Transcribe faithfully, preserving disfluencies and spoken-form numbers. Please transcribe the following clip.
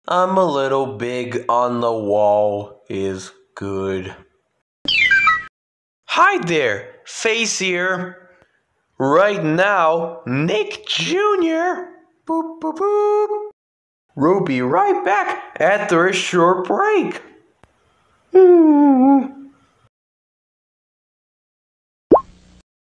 I'm a little big on the wall is good. Hi there, Face here. Right now, Nick Junior Boop, boop, boop. We'll be right back after a short break.